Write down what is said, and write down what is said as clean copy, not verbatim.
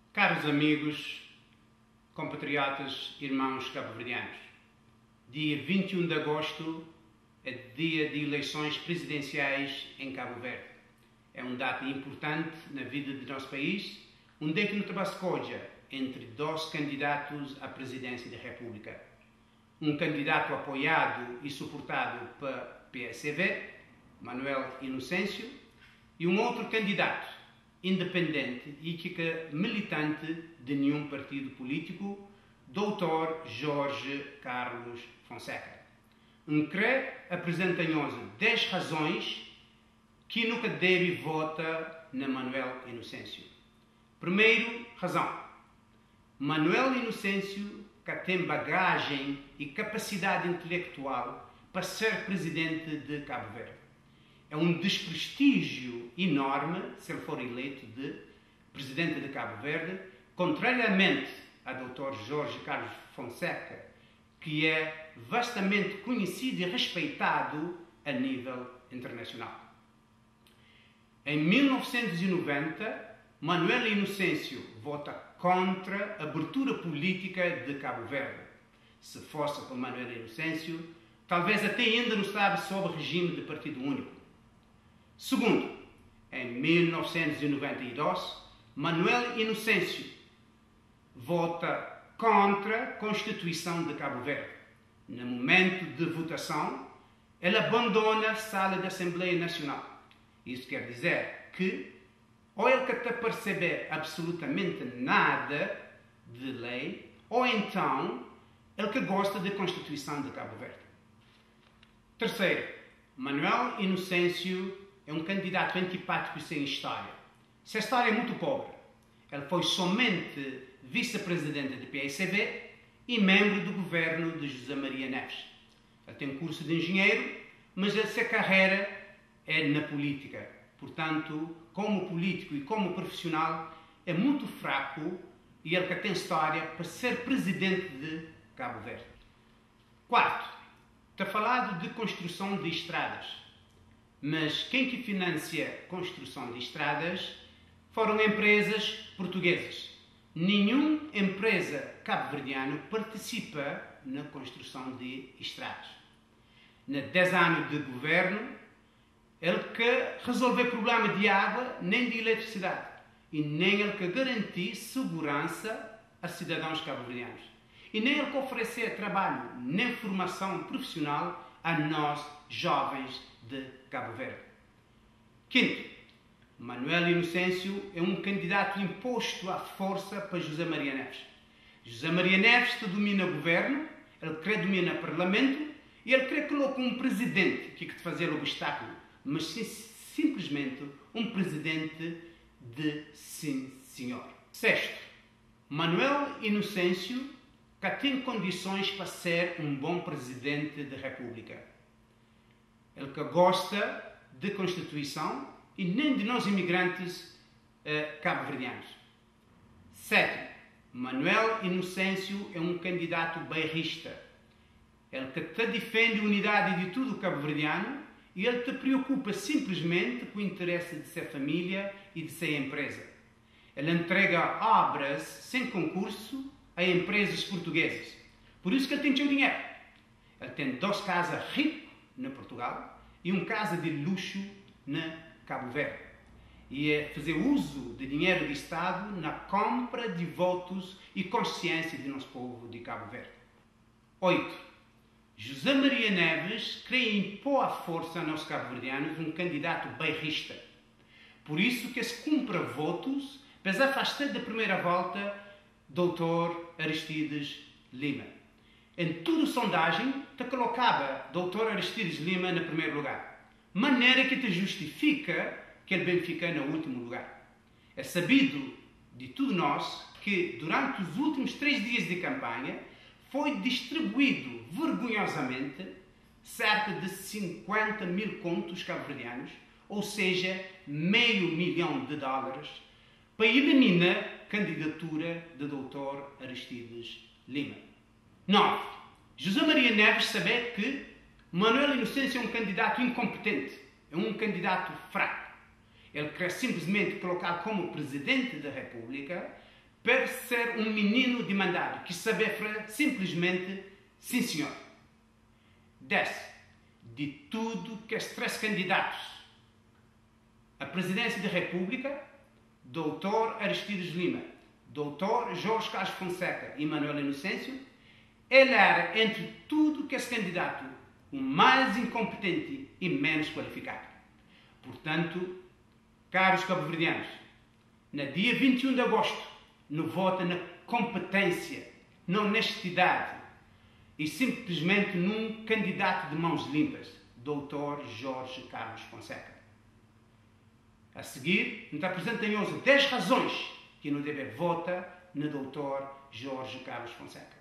Caros amigos, compatriotas, irmãos cabo-verdianos, dia 21 de agosto é dia de eleições presidenciais em Cabo Verde. É uma data importante na vida do nosso país, um dia que no Tabascoja entre 12 candidatos à presidência da República. Um candidato apoiado e suportado pela PSV, Manuel Inocêncio, e um outro candidato independente e que é militante de nenhum partido político, Dr. Jorge Carlos Fonseca. Apresenta-nos 10 razões que nunca deve votar na Manuel Inocêncio. Primeiro razão. Manuel Inocêncio que tem bagagem e capacidade intelectual para ser presidente de Cabo Verde. É um desprestígio enorme se ele for eleito de presidente de Cabo Verde, contrariamente a Dr. Jorge Carlos Fonseca, que é vastamente conhecido e respeitado a nível internacional. Em 1990, Manuel Inocêncio vota contra a abertura política de Cabo Verde. Se fosse por Manuel Inocêncio, talvez até ainda não sabe sobre o regime de partido único. Segundo, em 1992, Manuel Inocêncio vota contra a Constituição de Cabo Verde. No momento de votação, ele abandona a sala da Assembleia Nacional. Isso quer dizer que ou ele que está a perceber absolutamente nada de lei, ou então ele que gosta da Constituição de Cabo Verde. Terceiro, Manuel Inocêncio é um candidato antipático sem história. Sua história é muito pobre. Ele foi somente vice-presidente do PSV e membro do governo de José Maria Neves. Ele tem um curso de engenheiro, mas a sua carreira é na política. Portanto, como político e como profissional, é muito fraco e ele que tem história para ser presidente de Cabo Verde. Quarto, está falado de construção de estradas. Mas quem que financia a construção de estradas foram empresas portuguesas. Nenhuma empresa cabo-verdiana participa na construção de estradas. Nos 10 anos de governo, ele que resolveu o problema de água nem de eletricidade e nem ele que garantiu segurança a cidadãos cabo-verdianos. E nem ele que ofereceu trabalho nem formação profissional a nós, jovens de Cabo Verde. Quinto, Manuel Inocêncio é um candidato imposto à força para José Maria Neves. José Maria Neves que domina o governo, ele quer dominar o parlamento e ele quer colocar um presidente que te fazer obstáculo, mas simplesmente um presidente de sim, senhor. Sexto, Manuel Inocêncio que tem condições para ser um bom presidente da República. Ele que gosta de Constituição e nem de nós imigrantes cabo-verdianos. Sétimo, Manuel Inocêncio é um candidato bairrista. Ele que te defende a unidade de todo o cabo-verdiano e ele te preocupa simplesmente com o interesse de sua família e de sua empresa. Ele entrega obras sem concurso a empresas portuguesas. Por isso que ele tem seu dinheiro. Ele tem 2 casas ricas na Portugal e uma casa de luxo na Cabo Verde. E é fazer uso de dinheiro do Estado na compra de votos e consciência do nosso povo de Cabo Verde. 8. José Maria Neves quer impor à força a nós cabo-verdianos um candidato bairrista. Por isso que se compra votos para afastar da primeira volta Dr. Aristides Lima. Em toda sondagem, te colocava Dr. Aristides Lima no primeiro lugar. Maneira que te justifica que ele bem fica no último lugar. É sabido de todos nós que durante os últimos 3 dias de campanha foi distribuído vergonhosamente cerca de 50 mil contos cabo-verdianos, ou seja, $500 mil, para eliminar a candidatura de Dr. Aristides Lima. 9. José Maria Neves sabe que Manuel Inocêncio é um candidato incompetente, é um candidato fraco. Ele quer simplesmente colocar como Presidente da República para ser um menino demandado que sabe simplesmente sim, senhor. 10. De tudo que os 3 candidatos à presidência da República, Dr. Aristides Lima, Dr. Jorge Carlos Fonseca e Manuel Inocêncio, ele era, entre tudo que esse candidato, o mais incompetente e menos qualificado. Portanto, caros cabo-verdianos, no dia 21 de agosto, no voto na competência, na honestidade e simplesmente num candidato de mãos limpas, Dr. Jorge Carlos Fonseca. A seguir, nos apresentam hoje 10 razões que não devem votar no Dr. Jorge Carlos Fonseca.